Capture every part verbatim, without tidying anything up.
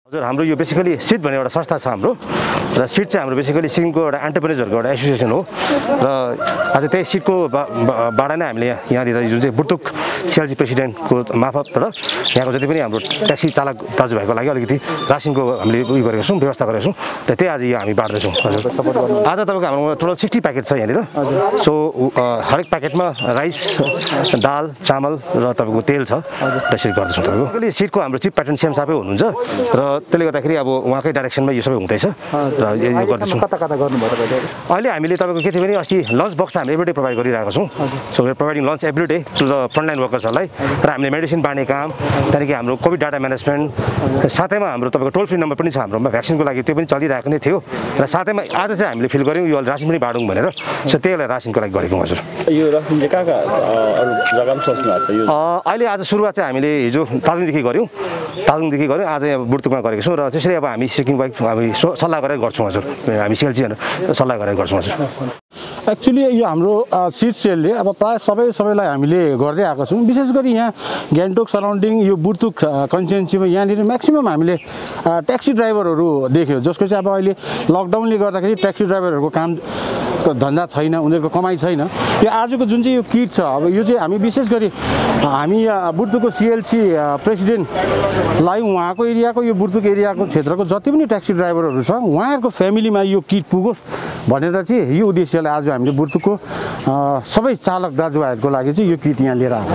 हजुर हाम्रो यो बेसिकली सिट भन्ने एउटा संस्था छ हाम्रो र सिट चाहिँ हाम्रो बेसिकली सिक्किमको एउटा एन्टरप्रेन्योर्सहरुको एउटा एसोसिएसन हो र आज त्यही सिटको बाडा नै हामीले यहाँनिर जुन चाहिँ बुर्तुक सिएलसी प्रेसिडेन्टको मार्फतबाट यहाँको जति पनि हाम्रो ट्याक्सी चालक दाजुभाइको लागि अलिकति रासिनको हामीले उयो गरेको छौँ व्यवस्था गरेको छौँ र त्यही आज यो हामी बाँड्दैछौँ। हजुर आज तपाईँको हाम्रो टोटल सिक्सटी प्याकेट छ यहाँनिर। सो हरेक प्याकेटमा राइस दाल चामल र तपाईँको तेल छ त्यसरी गर्दैछौँ। तपाईँको सिटको हाम्रो चिफ प्याटर्न सिएम साहबै हुनुहुन्छ र त्यसले गर्दाखेरि अब उहाँकै डाइरेक्सनमा यो सबै हुँदैछ र यो गर्दैछौँ। कता कता गर्नुभयो तपाईले? अहिले हामीले तपाईँको के थियो भने अस्ति लन्च बक्स त हामी एभ्रीडे प्रोभाइड गरिरहेको छौँ। So we are providing lunch everyday to the frontline वर्कर्सहरूलाई र हामीले मेडिसिन बाँड्ने काम त्यहाँदेखि हाम्रो कोभिड डाटा म्यानेजमेन्ट साथैमा हाम्रो तपाईँको टोल फ्री नम्बर पनि छ हाम्रोमा भ्याक्सिनको लागि त्यो पनि चलिरहेको नै थियो र साथैमा आज चाहिँ हामीले फिल गऱ्यौँ यो रासिन पनि बाँडौँ भनेर। सो त्यही रासिनको लागि गरेको हजुर। यो रासिन चाहिँ कहाँ कहाँ अरू जग्गामा सोच्नु भएको छ? अहिले आज सुरुवात चाहिँ हामीले हिजो तालुङदेखि गऱ्यौँ तालुङदेखि गऱ्यौँ आज यहाँ बुर्तुकमा गरेको छौँ र त्यसरी अब हामी सिक्किम बाइक हामी सल्लाह गरेर गर्छौँ हजुर। हामी सिएलसीहरू सल्लाह गरेर गर्छौँ हजुर। एक्चुअली यो हाम्रो सिट सेलले अब प्रायः सबै सबैलाई हामीले गर्दै आएको छौँ। विशेष गरी यहाँ गान्तोक सराउन्डिङ यो बुर्तुक कन्स्टिट्युन्सीमा यहाँनिर म्याक्सिमम हामीले ट्याक्सी ड्राइभरहरू देख्यौँ जसको चाहिँ अब अहिले लकडाउनले गर्दाखेरि ट्याक्सी ड्राइभरहरूको काम धन्दा छैन, उनीहरूको कमाइ छैन। यो आजको जुन चाहिँ यो किट छ अब यो चाहिँ हामी विशेष गरी हामी बुर्तुकको सिएलसी प्रेसिडेन्टलाई उहाँको एरियाको यो बुर्तुक एरियाको क्षेत्रको जति पनि ट्याक्सी ड्राइभरहरू छ उहाँहरूको फ्यामिलीमा यो किट पुगोस् भनेर चाहिँ यो उद्देश्यले आज हामीले बुर्तुकको सबै चालक दाजुभाइहरूको लागि चाहिँ यो किट यहाँ लिएर आएको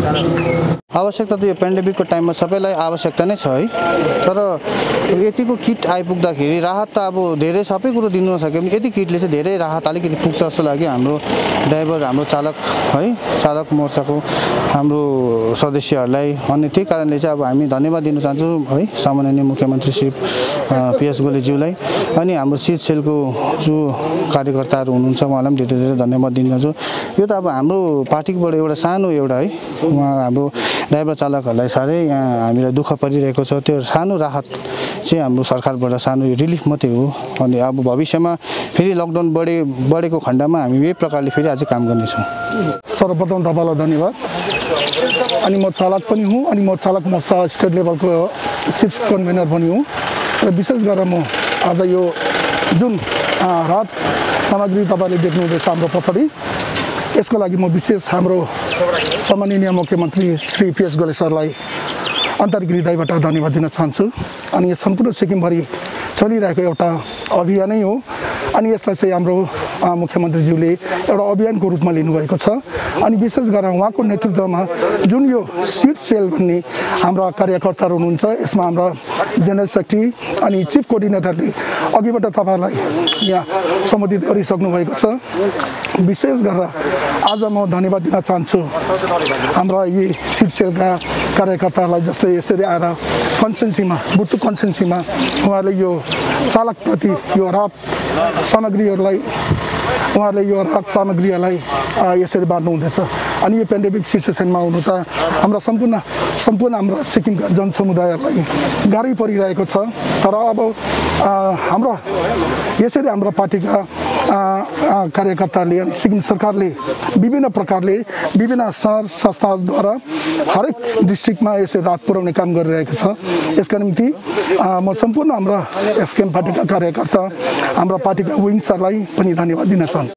छ। आवश्यकता त यो पेन्डेमिकको टाइममा सबैलाई आवश्यकता नै छ है, तर यतिको किट आइपुग्दाखेरि राहत त अब धेरै सबै कुरो दिनु नसके पनि यति किटले चाहिँ धेरै राहत अलिकति पुग्छ जस्तो लाग्यो हाम्रो ड्राइभर हाम्रो चालक है चालक मोर्चाको हाम्रो सदस्यहरूलाई। अनि त्यही कारणले चाहिँ अब हामी धन्यवाद दिन चाहन्छौँ है सम्माननीय मुख्यमन्त्री श्री पीएस गोलेज्यूलाई अनि हाम्रो सिट सेलको जो कार्यकर्ताहरू हुनुहुन्छ उहाँलाई पनि धेरै धेरै धन्यवाद दिन चाहन्छु। यो त अब हाम्रो पार्टीबाट एउटा सानो एउटा है उहाँ हाम्रो ड्राइभर चालकहरूलाई साह्रै यहाँ हामीलाई दुःख परिरहेको छ, त्यो सानो राहत चाहिँ हाम्रो सरकारबाट सानो रिलिफ मात्रै हो। अनि अब भविष्यमा फेरि लकडाउन बढे बढेको खण्डमा हामी यही प्रकारले फेरि अझै काम गर्नेछौँ। सर्वप्रथम तपाईँलाई धन्यवाद। अनि म चालक पनि हुँ अनि म चालक मोर्चा स्टेट लेभलको चिफ कन्भेनर पनि हुँ र विशेष गरेर म आज यो जुन राहत सामग्री तपाईँले देख्नुहुँदैछ हाम्रो पछाडि यसको लागि म विशेष हाम्रो सम्माननीय मुख्यमन्त्री श्री पीएस गोले सरलाई आन्तरिक हृदयबाट धन्यवाद दिन चाहन्छु। अनि यो सम्पूर्ण सिक्किमभरि चलिरहेको एउटा अभियानै हो अनि यसलाई चाहिँ हाम्रो मुख्यमन्त्रीज्यूले एउटा अभियानको रूपमा लिनुभएको छ। अनि विशेष गरेर उहाँको नेतृत्वमा जुन यो सिट सेल भन्ने हाम्रा कार्यकर्ताहरू हुनुहुन्छ यसमा हाम्रा जेनरल सेक्रेटरी अनि चिफ कोअर्डिनेटरले अघिबाट तपाईँहरूलाई यहाँ सम्बोधित गरिसक्नु भएको छ। विशेष गरेर आज म धन्यवाद दिन चाहन्छु हाम्रा यी सिट सेलका कार्यकर्ताहरूलाई जसले यसरी आएर कन्स्टिट्युन्सीमा बुर्तुक कन्स्टिट्युन्सीमा उहाँहरूले यो चालकप्रति यो राहत सामग्रीहरूलाई उहाँहरूले यो राहत सामग्रीहरूलाई यसरी बाँड्नु हुँदैछ। अनि यो पेन्डेमिक सिचुएसनमा हुनु त हाम्रा सम्पूर्ण सम्पूर्ण हाम्रा सिक्किमका जनसमुदायहरूलाई गाह्रै परिरहेको छ, तर अब हाम्रो यसरी हाम्रो पार्टीका कार्यकर्ताहरूले अनि सिक्किम सरकारले विभिन्न प्रकारले विभिन्न सहर संस्थाद्वारा हरेक डिस्ट्रिक्टमा यसरी राहत पुर्याउने काम गरिरहेको छ। यसका निम्ति म सम्पूर्ण हाम्रा एसकेएम पार्टीका कार्यकर्ता हाम्रा पार्टीका विङ्सहरूलाई पनि धन्यवाद दिन चाहन्छु।